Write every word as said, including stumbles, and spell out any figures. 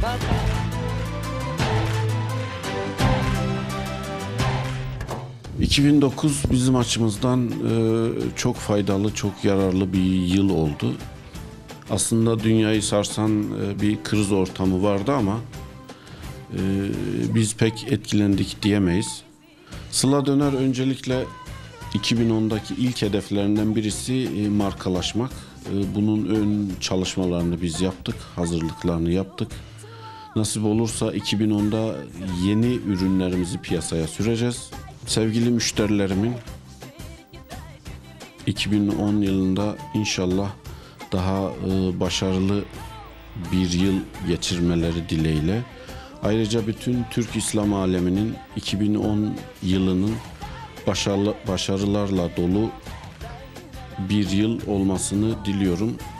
iki bin dokuz bizim açımızdan çok faydalı, çok yararlı bir yıl oldu. Aslında dünyayı sarsan bir kriz ortamı vardı ama biz pek etkilendik diyemeyiz. Sıla Döner öncelikle iki bin ondaki ilk hedeflerinden birisi markalaşmak. Bunun ön çalışmalarını biz yaptık, hazırlıklarını yaptık. Nasip olursa iki bin onda yeni ürünlerimizi piyasaya süreceğiz. Sevgili müşterilerimin iki bin on yılında inşallah daha başarılı bir yıl geçirmeleri dileğiyle. Ayrıca bütün Türk İslam aleminin iki bin on yılının başarılı, başarılarla dolu bir yıl olmasını diliyorum.